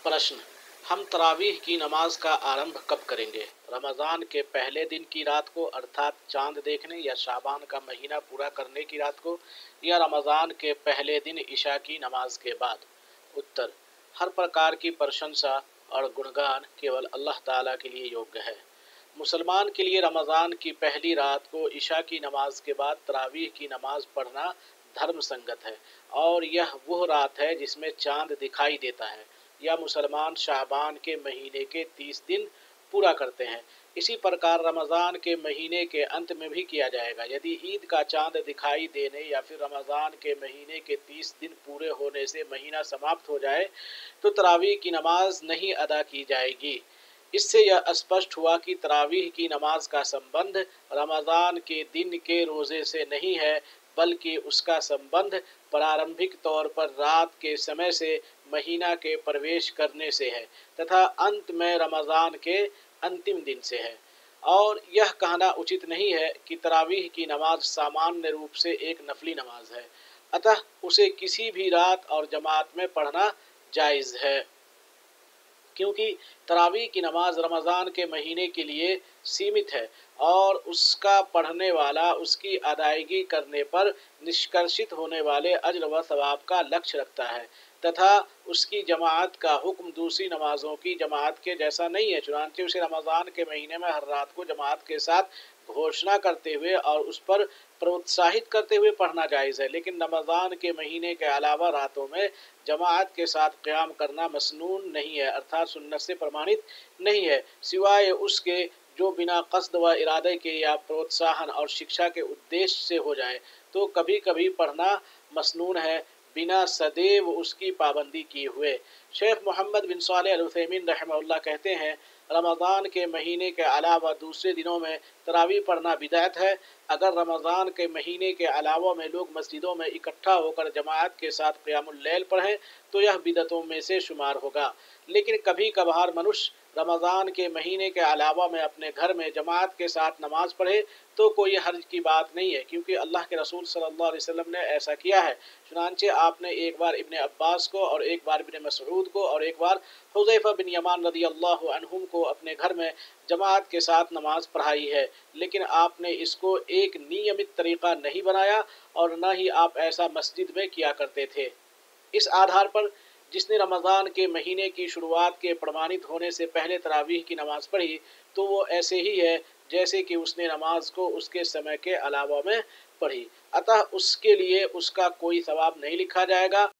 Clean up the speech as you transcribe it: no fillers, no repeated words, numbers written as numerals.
प्रश्न: हम तरावीह की नमाज का आरंभ कब करेंगे? रमज़ान के पहले दिन की रात को अर्थात चांद देखने या शाबान का महीना पूरा करने की रात को, या रमज़ान के पहले दिन इशा की नमाज के बाद? उत्तर: हर प्रकार की प्रशंसा और गुणगान केवल अल्लाह ताला के लिए योग्य है। मुसलमान के लिए रमज़ान की पहली रात को इशा की नमाज के बाद तरावीह की नमाज पढ़ना धर्म संगत है, और यह वह रात है जिसमें चांद दिखाई देता है, या मुसलमान शाबान के महीने के 30 दिन पूरा करते हैं। इसी प्रकार रमज़ान के महीने के अंत में भी किया जाएगा। यदि ईद का चांद दिखाई देने या फिर रमज़ान के महीने के 30 दिन पूरे होने से महीना समाप्त हो जाए तो तरावीह की नमाज नहीं अदा की जाएगी। इससे यह स्पष्ट हुआ कि तरावीह की नमाज का संबंध रमज़ान के दिन के रोज़े से नहीं है, बल्कि उसका संबंध प्रारंभिक तौर पर रात के समय से महीना के प्रवेश करने से है तथा अंत में रमज़ान के अंतिम दिन से है। और यह कहना उचित नहीं है कि तरावीह की नमाज सामान्य रूप से एक नफली नमाज है, अतः उसे किसी भी रात और जमात में पढ़ना जायज़ है, क्योंकि तरावीह की नमाज रमज़ान के महीने के लिए सीमित है और उसका पढ़ने वाला उसकी अदायगी करने पर निष्कर्षित होने वाले अज्र व सवाब का लक्ष्य रखता है तथा उसकी जमात का हुक्म दूसरी नमाजों की जमात के जैसा नहीं है। चुनांचे उसे रमज़ान के महीने में हर रात को जमात के साथ घोषणा करते हुए और उस पर प्रोत्साहित करते हुए पढ़ना जायज़ है, लेकिन रमज़ान के महीने के अलावा रातों में जमात के साथ क़याम करना मसनून नहीं है, अर्थात सुन्नत से प्रमाणित नहीं है, सिवाय उसके जो बिना कस्द व इरादे के या प्रोत्साहन और शिक्षा के उद्देश्य से हो जाए तो कभी कभी पढ़ना मसनून है, बिना सदैव उसकी पाबंदी किए हुए। शेख मोहम्मद बिन सालेह अल उथैमीन रहमहुल्लाह कहते हैं, रमज़ान के महीने के अलावा दूसरे दिनों में तरावीह पढ़ना बिदअत है। अगर रमज़ान के महीने के अलावा में लोग मस्जिदों में इकट्ठा होकर जमात के साथ क़ियामुल लैल पढ़ें तो यह बिदअतों में से शुमार होगा। लेकिन कभी कभार मनुष्य रमज़ान के महीने के अलावा में अपने घर में जमात के साथ नमाज पढ़े तो कोई हर्ज की बात नहीं है, क्योंकि अल्लाह के रसूल सल्लल्लाहु अलैहि वसल्लम ने ऐसा किया है। चुनांचे आपने एक बार इब्ने अब्बास को और एक बार इब्ने मसऊद को और एक बार हुज़ैफा बिन यमान रज़ियल्लाहु अन्हुम को अपने घर में जमात के साथ नमाज पढ़ाई है, लेकिन आपने इसको एक नियमित तरीक़ा नहीं बनाया और न ही आप ऐसा मस्जिद में किया करते थे। इस आधार पर जिसने रमज़ान के महीने की शुरुआत के प्रमाणित होने से पहले तरावीह की नमाज पढ़ी तो वो ऐसे ही है जैसे कि उसने नमाज को उसके समय के अलावा में पढ़ी, अतः उसके लिए उसका कोई सवाब नहीं लिखा जाएगा।